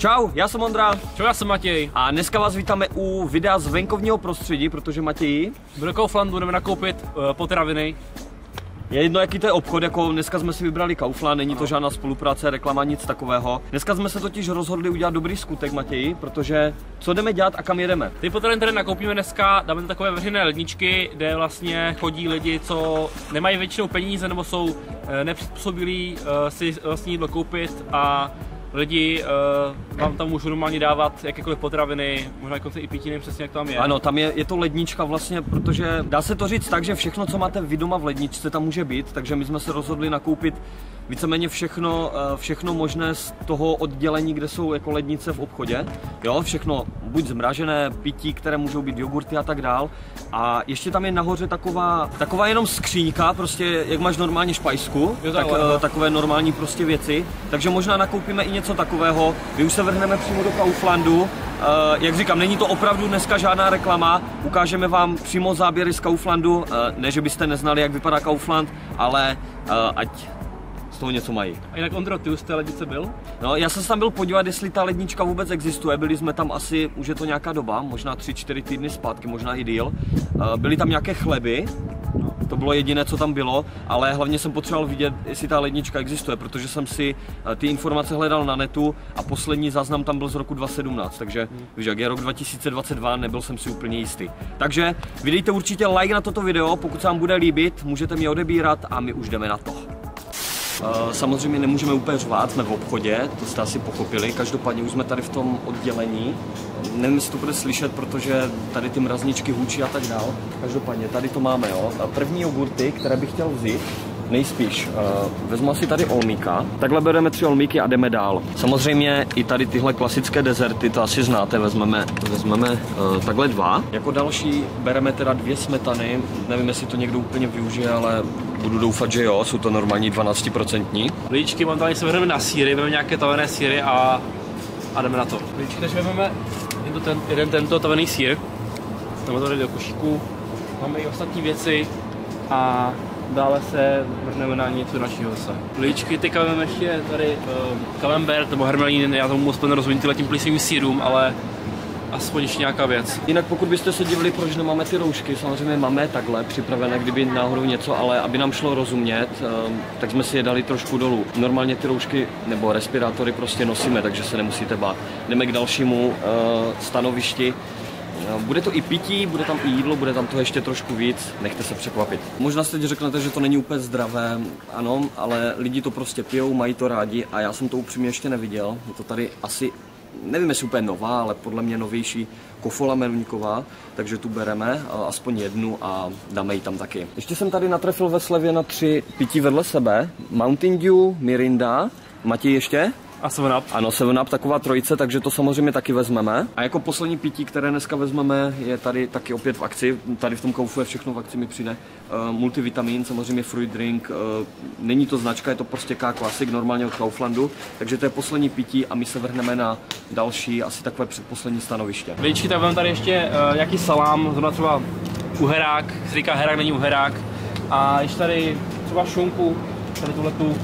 Čau, já jsem Ondra. Čau, já jsem Matěj. A dneska vás vítáme u videa z venkovního prostředí, protože Matěj... Do Kauflandu jdeme nakoupit potraviny. Je jedno, jaký to je obchod, jako dneska jsme si vybrali Kaufland, není to žádná spolupráce, reklama, nic takového. Dneska jsme se totiž rozhodli udělat dobrý skutek, Matěj, protože co jdeme dělat a kam jedeme? Ty potraviny, které nakoupíme dneska, dáme takové veřejné ledničky, kde vlastně chodí lidi, co nemají většinou peníze nebo jsou nepřizpůsobilí si vlastní jídlo koupit a lidi vám tam můžou normálně dávat jakékoliv potraviny, možná dokonce i pitiny, přesně jak tam je. Ano, tam je to lednička vlastně, protože dá se to říct tak, že všechno, co máte vy doma v ledničce, tam může být, takže my jsme se rozhodli nakoupit víceméně všechno možné z toho oddělení, kde jsou jako lednice v obchodě. Jo, všechno buď zmražené, pití, které můžou být jogurty a tak dál. A ještě tam je nahoře taková jenom skříňka, prostě jak máš normálně špajsku, takové normální prostě věci. Takže možná nakoupíme i něco takového. My už se vrhneme přímo do Kauflandu. Jak říkám, není to opravdu dneska žádná reklama, ukážeme vám přímo záběry z Kauflandu, ne, že byste neznali, jak vypadá Kaufland, ale ať z toho něco mají. A jinak Ondro, ty už z té lednice byl? No, já jsem se tam byl podívat, jestli ta lednička vůbec existuje, byli jsme tam asi, už je to nějaká doba, možná 3-4 týdny zpátky, možná i díl. Byly tam nějaké chleby, to bylo jediné, co tam bylo, ale hlavně jsem potřeboval vidět, jestli ta lednička existuje, protože jsem si ty informace hledal na netu a poslední záznam tam byl z roku 2017, takže víš, jak je rok 2022, nebyl jsem si úplně jistý. Takže vydejte určitě like na toto video, pokud se vám bude líbit, můžete mě odebírat a my už jdeme na to. Samozřejmě nemůžeme úplně řvát, jsme v obchodě, to jste asi pochopili, každopádně už jsme tady v tom oddělení. Nevím, jestli to bude slyšet, protože tady ty mrazničky hučí a tak dál. Každopádně tady to máme, jo. První jogurty, které bych chtěl vzít, nejspíš vezmu asi tady olmíka. Takhle bereme 3 olmíky a jdeme dál. Samozřejmě i tady tyhle klasické dezerty, to asi znáte, vezmeme takhle 2. Jako další bereme teda 2 smetany, nevím, jestli to někdo úplně využije, ale budu doufat, že jo, jsou to normální 12%. Lidičky, mám tady se vrhneme na sýry, vezmeme nějaké tavené sýry a jdeme na to. Lidičky, takže vezmeme jeden tento tavený sýr, dáme to tady do košíku, máme i ostatní věci a dále se vrhneme na něco dalšího zase. Lidičky, teďka vezmeme ještě tady camembert nebo hermelín, já tomu moc nerozumím tím plisivým sýrům, ale aspoň ještě nějaká věc. Jinak pokud byste se divili, proč nemáme ty roušky, samozřejmě máme takhle připravené, kdyby náhodou něco, ale aby nám šlo rozumět, tak jsme si je dali trošku dolů. Normálně ty roušky nebo respirátory prostě nosíme, takže se nemusíte bát. Jdeme k dalšímu stanovišti. Bude to i pití, bude tam i jídlo, bude tam toho ještě trošku víc, nechte se překvapit. Možná si teď řeknete, že to není úplně zdravé, ano, ale lidi to prostě pijou, mají to rádi a já jsem to upřímně ještě neviděl. Je to tady asi, nevím, jestli úplně nová, ale podle mě novější kofola meruňková, takže tu bereme aspoň jednu a dáme ji tam taky. Ještě jsem tady natrefil ve slevě na 3 pití vedle sebe. Mountain Dew, Mirinda, Matěj ještě? A 7up. Ano, 7up, taková trojice, takže to samozřejmě taky vezmeme. A jako poslední pití, které dneska vezmeme, je tady taky opět v akci. Tady v tom Kaufu je všechno v akci, mi přijde. Multivitamin, samozřejmě fruit drink. Není to značka, je to prostě K-Classic, normálně od Kauflandu. Takže to je poslední pití a my se vrhneme na další, asi takové předposlední stanoviště. Lidičky, tak mám tady ještě nějaký salám, zrovna třeba uherák, se říká herák, není uherák. A ještě tady třeba šunku, tady tuhletu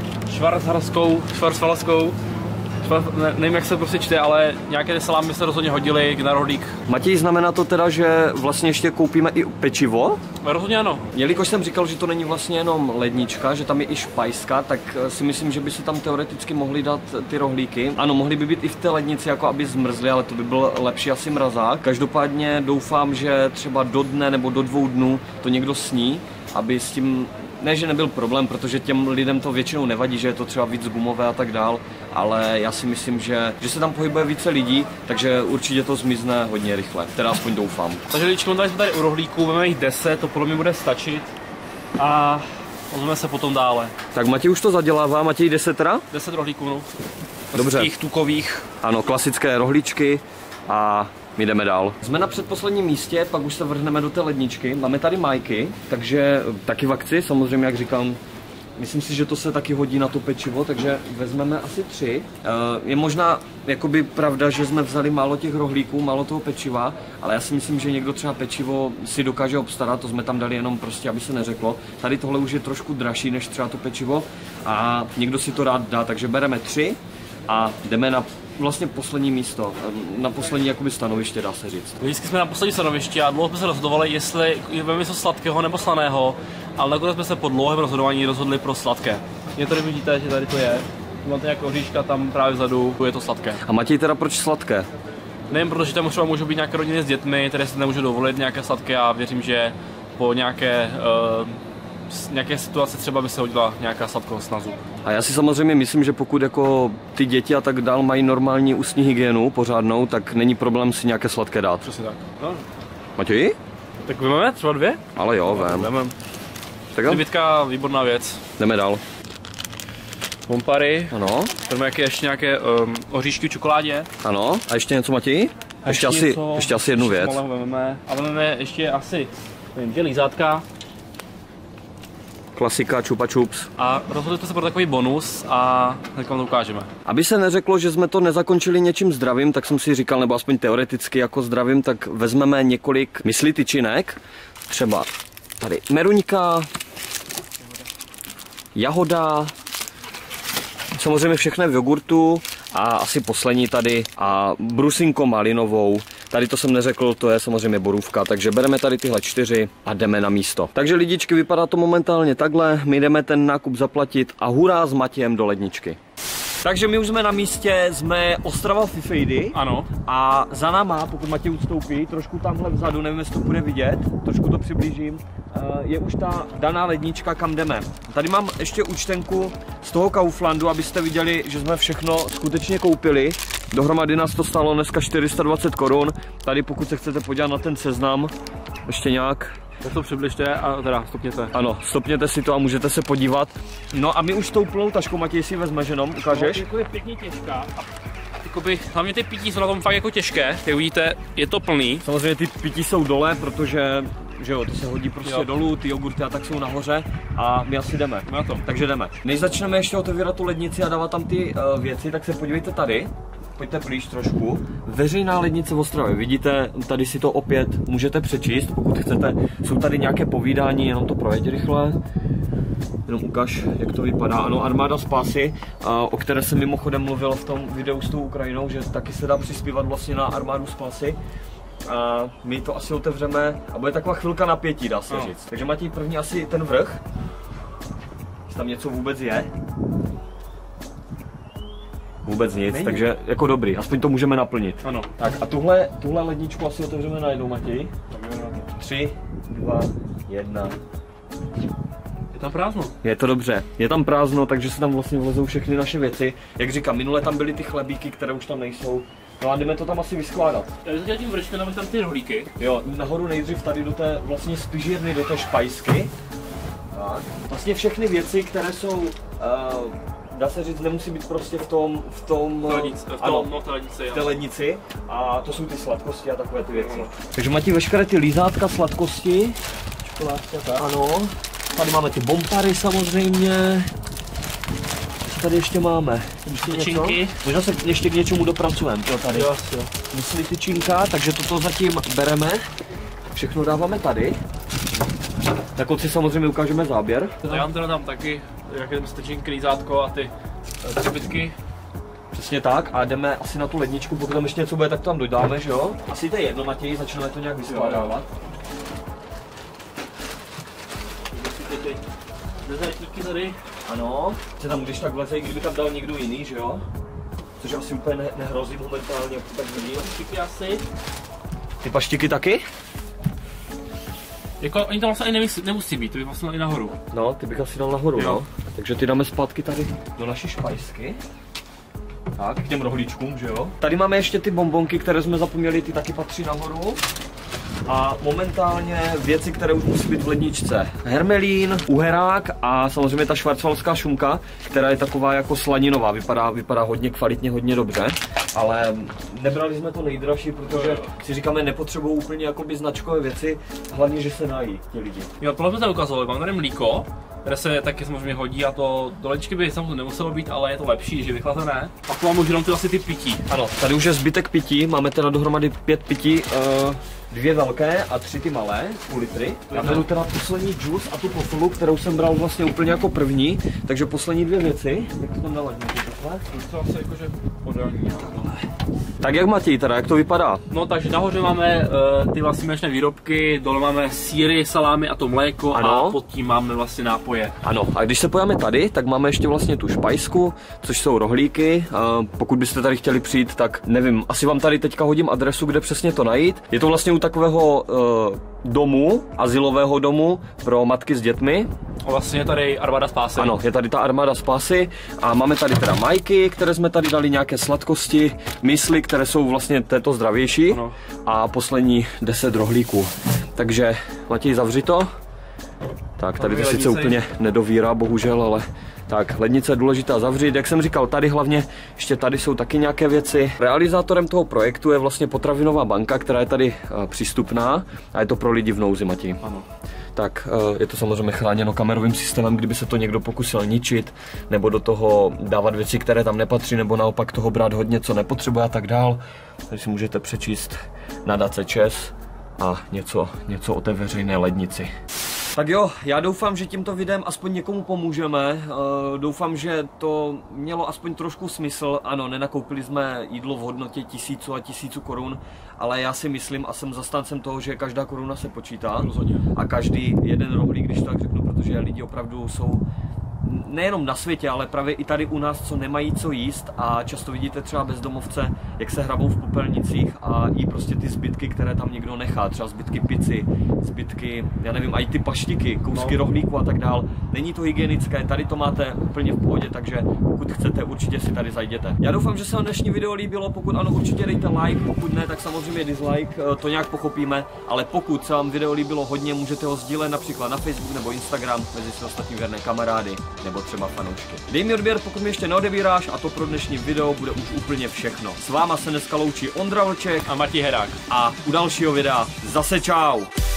švarcvalaskou. Nevím, jak se prostě čte, ale nějaké ty salámy se rozhodně hodily na rohlík. Matěj, znamená to teda, že vlastně ještě koupíme i pečivo? Rozhodně ano. Jelikož jsem říkal, že to není vlastně jenom lednička, že tam je i špajska, tak si myslím, že by si tam teoreticky mohli dát ty rohlíky. Ano, mohly by být i v té lednici, jako aby zmrzly, ale to by byl lepší asi mrazák. Každopádně doufám, že třeba do dne nebo do 2 dnů to někdo sní, aby s tím, ne, že nebyl problém, protože těm lidem to většinou nevadí, že je to třeba víc gumové a tak dál, ale já si myslím, že se tam pohybuje více lidí, takže určitě to zmizne hodně rychle, teda aspoň doufám. Takže lidičky, jsme tady u rohlíků, máme jich 10, to podle mě bude stačit a ozveme se potom dále. Tak Matěj už to zadělává, Matěj 10 teda? 10 rohlíků, no. Dobře. Tukových. Ano, klasické rohlíčky a my jdeme dál. Jsme na předposledním místě, pak už se vrhneme do té ledničky. Máme tady majky, takže taky v akci, samozřejmě, jak říkám, myslím si, že to se taky hodí na to pečivo, takže vezmeme asi 3. Je možná jakoby pravda, že jsme vzali málo těch rohlíků, málo toho pečiva, ale já si myslím, že někdo třeba pečivo si dokáže obstarat, to jsme tam dali jenom prostě, aby se neřeklo. Tady tohle už je trošku dražší než třeba to pečivo a někdo si to rád dá, takže bereme 3 a jdeme na vlastně poslední místo, na poslední jakoby stanoviště, dá se říct. Vždycky jsme na poslední stanovišti a dlouho jsme se rozhodovali, jestli vezmeme něco sladkého nebo slaného, ale nakonec jsme se po dlouhém rozhodování rozhodli pro sladké. Je tady vidíte, že tady to je. Máte nějakou oříška tam právě vzadu, je to sladké. A Matěj, teda proč sladké? Nevím, protože tam třeba můžou být nějaké rodiny s dětmi, které si nemůžou dovolit nějaké sladké a věřím, že po nějaké situaci třeba by se hodila nějaká sladkost na zub. A já si samozřejmě myslím, že pokud jako ty děti a tak dál mají normální ústní hygienu pořádnou, tak není problém si nějaké sladké dát. Přesně tak. No. Matěj? Tak vememe třeba 2? Ale jo, vem. Tak jo? Libitka, výborná věc. Jdeme dál. Bompary. Ano. Jdeme ještě nějaké oříšky v čokoládě. Ano. A ještě něco, Matěj? Ještě asi jednu věc. A vezmeme ještě asi, nevím, 2 lízátka. Klasika, Chupa Chups. A rozhodli jsme se pro takový bonus a teď vám to ukážeme. Aby se neřeklo, že jsme to nezakončili něčím zdravým, tak jsem si říkal, nebo aspoň teoreticky jako zdravým, tak vezmeme několik mysli tyčinek. Třeba tady meruňka, jahoda, samozřejmě všechno v jogurtu a asi poslední tady a brusinko malinovou. Tady to jsem neřekl, to je samozřejmě borůvka, takže bereme tady tyhle 4 a jdeme na místo. Takže lidičky, vypadá to momentálně takhle, my jdeme ten nákup zaplatit a hurá s Matějem do ledničky. Takže my už jsme na místě, jsme Ostrava Fifejdy. Ano. A za náma, pokud Matěj ustoupí, trošku tamhle vzadu, nevím, jestli to bude vidět, trošku to přiblížím, je už ta daná lednička, kam jdeme. Tady mám ještě účtenku z toho Kauflandu, abyste viděli, že jsme všechno skutečně koupili. Dohromady nás to stálo dneska 420 korun. Tady pokud se chcete podívat na ten seznam, ještě nějak. Tak to přibližte a teda stopněte. Ano, stopněte si to a můžete se podívat. No a my už tou plnou taškou, Matěj, si vezmeš jenom, ukážeš? No, je pěkně těžká. Hlavně ty pití jsou na tom fakt jako těžké, jak vidíte, je to plný. Samozřejmě ty pití jsou dole, protože že jo, to se hodí prostě dolů, ty jogurty a tak jsou nahoře a my asi jdeme na to. Takže jdeme. Než začneme ještě otevírat tu lednici a dávat tam ty věci, tak se podívejte tady. Pojďte blíž trošku. Veřejná lednice v Ostravě. Vidíte, tady si to opět můžete přečíst, pokud chcete. Jsou tady nějaké povídání, jenom to projeď rychle. Jenom ukaž, jak to vypadá. Ano, Armáda spásy, o které jsem mimochodem mluvil v tom videu s tou Ukrajinou, že taky se dá přispívat vlastně na Armádu spásy. A my to asi otevřeme a bude taková chvilka napětí, dá se říct. Takže Matěj, první asi ten vrch. Jestli tam něco vůbec je. Vůbec nic, není. Takže jako dobrý, aspoň to můžeme naplnit. Ano. Tak a tuhle ledničku asi otevřeme najednou, Matěj. 3, 2, 1. Je tam prázdno. Je to dobře, je tam prázdno, takže se tam vlastně vlezou všechny naše věci. Jak říkám, minule tam byly ty chlebíky, které už tam nejsou. No a jdeme to tam asi vyskládat. Já jsem tím vrčkem, dáme tam ty rohlíky. Jo, nahoru nejdřív tady do té vlastně spižírny, do té špajsky. Tak. Vlastně všechny věci, které jsou, dá se říct, nemusí být prostě v té lednici. A to jsou ty sladkosti a takové ty věci. Takže Matěj, veškeré ty lízátka, sladkosti. Čokoládka, tak. Ano. Tady máme ty bompary samozřejmě. Co tady ještě máme? Tyčinky. Možná se ještě k něčemu dopracujeme. Jo, tady. Jo. Myslí tyčinka, takže toto zatím bereme. Všechno dáváme tady. Tak si samozřejmě ukážeme záběr. Já vám teda dám taky, jaké tyčinky, lízátko a ty třebitky. Přesně tak a jdeme asi na tu ledničku, pokud tam ještě něco bude, tak to tam dodáme, že jo? Asi to je jedno, Matěj, začneme to nějak vyskládávat. Dezertíky tady. Ano, se tam když tak vleze, kdyby tam dal někdo jiný, že jo? Což asi úplně nehrozí momentálně, tak vidím. Paštiky asi. Ty paštiky taky? Jako, oni tam vlastně ani nemusí být, to by vlastně i nahoru. No, ty bych asi dal nahoru, jo. No. Takže ty dáme zpátky tady do naší špajsky. Tak, k těm rohlíčkům, že jo? Tady máme ještě ty bonbonky, které jsme zapomněli, ty taky patří nahoru. A momentálně věci, které už musí být v ledničce. Hermelín, uherák a samozřejmě ta švarcvalská šunka, která je taková jako slaninová, vypadá hodně kvalitně, hodně dobře. Ale nebrali jsme to nejdražší, protože si říkáme, nepotřebují úplně jakoby značkové věci, hlavně, že se nají ti lidi. Jo, tohle jsme se ukázali, mám tady mlíko, které se taky samozřejmě hodí a to do ledničky by samozřejmě nemuselo být, ale je to lepší, že vychlazené. Pak vám už jenom ty asi ty pití. Ano, tady už je zbytek pití, máme teda dohromady 5 pití. 2 velké a 3 ty malé, půl litry. Já beru teda poslední džus a tu pofolu, kterou jsem bral vlastně úplně jako první, takže poslední 2 věci. Jak to tam naladíme? To asi jakože podání. Tak jak Matěj teda, jak to vypadá? No takže nahoře máme ty vlastně mléčné výrobky, dole máme sýry, salámy a to mléko a pod tím máme vlastně nápoje. Ano, a když se pojáme tady, tak máme ještě vlastně tu špajsku, což jsou rohlíky. Pokud byste tady chtěli přijít, tak nevím, asi vám tady teďka hodím adresu, kde přesně to najít. Je to vlastně u takového domu, azylového domu pro matky s dětmi. A vlastně je tady armáda spásy. Ano, je tady ta armáda spásy a máme tady teda majky, které jsme tady dali, nějaké sladkosti, mysli, které jsou vlastně této zdravější, ano. A poslední 10 rohlíků. Takže Matěj, zavři to. Tak, tady to sice úplně nedovírá, bohužel, ale tak, lednice je důležitá zavřít. Jak jsem říkal, tady hlavně, ještě tady jsou taky nějaké věci. Realizátorem toho projektu je vlastně potravinová banka, která je tady přístupná a je to pro lidi v nouzi, Matěj. Ano. Tak je to samozřejmě chráněno kamerovým systémem, kdyby se to někdo pokusil ničit, nebo do toho dávat věci, které tam nepatří, nebo naopak toho brát hodně, co nepotřebuje a tak dál. Tady si můžete přečíst nadace ČES a něco o té veřejné lednici. Tak jo, já doufám, že tímto videem aspoň někomu pomůžeme. Doufám, že to mělo aspoň trošku smysl. Ano, nenakoupili jsme jídlo v hodnotě 1000 a 1000 korun, ale já si myslím a jsem zastáncem toho, že každá koruna se počítá. Rozhodně. A každý jeden rohlík, když to tak řeknu, protože lidi opravdu jsou nejenom na světě, ale právě i tady u nás, co nemají co jíst a často vidíte třeba bezdomovce, jak se hrabou v popelnicích a jí prostě ty zbytky, které tam někdo nechá, třeba zbytky pici, zbytky, já nevím, i ty paštiky, kousky rohlíku a tak dál. Není to hygienické, tady to máte úplně v pohodě, takže pokud chcete, určitě si tady zajděte. Já doufám, že se vám dnešní video líbilo, pokud ano, určitě dejte like, pokud ne, tak samozřejmě dislike, to nějak pochopíme, ale pokud se vám video líbilo hodně, můžete ho sdílet například na Facebook nebo Instagram mezi své ostatní věrné kamarády nebo třeba fanoušky. Dej mi odběr, pokud mi ještě neodebíráš, a to pro dnešní video bude už úplně všechno. S váma se dneska loučí Ondra Vlček a Matěj Herák. A u dalšího videa zase čau.